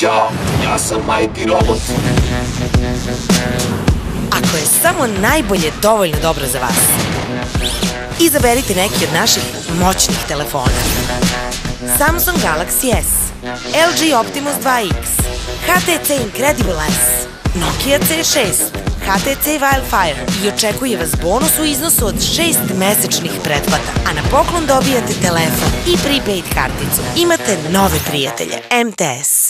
Ćao, ja sam Mighty Robot. Ako je samo najbolje dovoljno dobro za vas, izaberite neki od naših moćnih telefona. Samsung Galaxy S, LG Optimus 2X, HTC Incredible S, Nokia C6, HTC Wildfire i očekuje vas bonus u iznosu od 6 mesečnih pretplata, a na poklon dobijate telefon i prepaid karticu. Imate nove prijatelje, MTS.